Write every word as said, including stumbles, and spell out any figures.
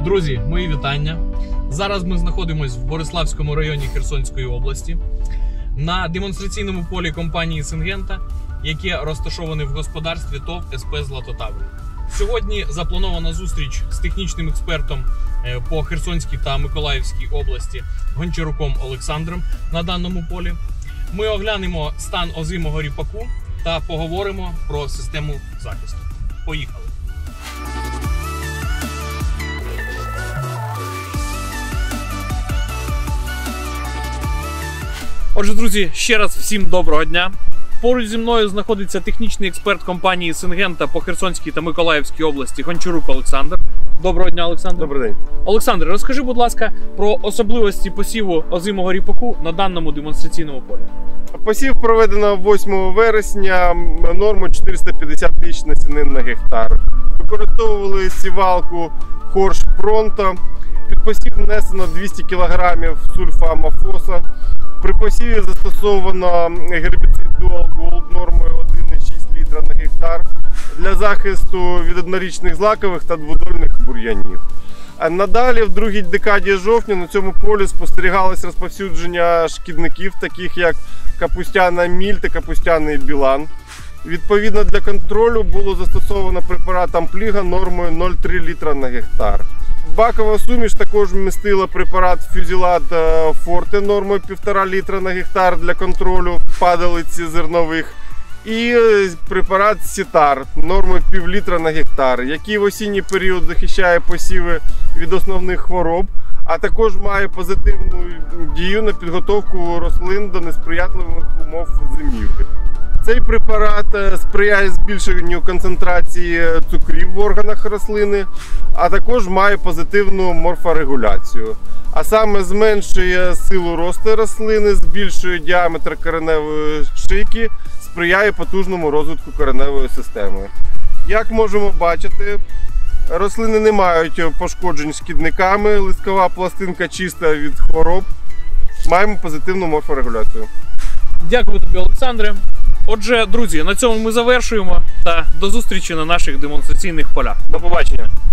Друзі, мої вітання. Зараз ми знаходимося в Бориславському районі Херсонської області на демонстраційному полі компанії Syngenta, яке розташоване в господарстві ТОВ СП «Златотавр». Сьогодні запланована зустріч з технічним експертом по Херсонській та Миколаївській області Гончаруком Олександром на даному полі. Ми оглянемо стан озимого ріпаку та поговоримо про систему захисту. Поїхали! Отже, друзі, ще раз всім доброго дня. Поруч зі мною знаходиться технічний експерт компанії Syngenta по Херсонській та Миколаївській області Гончарук Олександр. Доброго дня, Олександр. Добрий день. Олександр, розкажи, будь ласка, про особливості посіву озимого ріпаку на даному демонстраційному полі. Посів проведено восьмого вересня, норму чотириста п'ятдесят тисяч насінин на гектар. Використовували сівалку Хорш Пронто. Під посів внесено двісті кілограмів сульфамофоса. При посіві застосовано гербіцид Dual Gold нормою один і шість літра на гектар для захисту від однорічних злакових та дводольних бур'янів. Надалі, в другій декаді жовтня, на цьому полі спостерігалось розповсюдження шкідників, таких як капустяна міль та капустяний білан. Відповідно, для контролю було застосовано препарат Ампліга нормою нуль цілих три літра на гектар. Бакова суміш також вмістила препарат Фюзілат Форте нормою півтора літра на гектар для контролю падалиці зернових. І препарат Сітар нормою пів літра на гектар, який в осінній період захищає посіви від основних хвороб, а також має позитивну дію на підготовку рослин до несприятливих умов зимівлі. Цей препарат сприяє збільшенню концентрації цукрів в органах рослини, а також має позитивну морфорегуляцію. А саме зменшує силу росту рослини, збільшує діаметр кореневої шийки, сприяє потужному розвитку кореневої системи. Як можемо бачити, рослини не мають пошкоджень шкідниками, листкова пластинка чиста від хвороб, маємо позитивну морфорегуляцію. Дякую тобі, Олександре. Отже, друзі, на цьому ми завершуємо та до зустрічі на наших демонстраційних полях. До побачення!